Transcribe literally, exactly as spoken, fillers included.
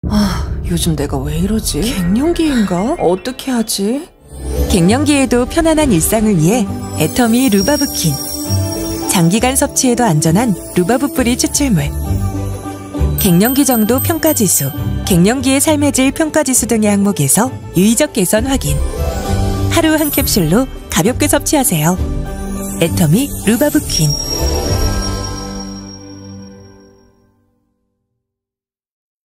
아, 요즘 내가 왜 이러지? 갱년기인가? 어떻게 하지? 갱년기에도 편안한 일상을 위해 애터미 루바브킨. 장기간 섭취에도 안전한 루바브 뿌리 추출물. 갱년기 정도 평가지수, 갱년기의 삶의 질 평가지수 등의 항목에서 유의적 개선 확인. 하루 한 캡슐로 가볍게 섭취하세요. 애터미 루바브킨.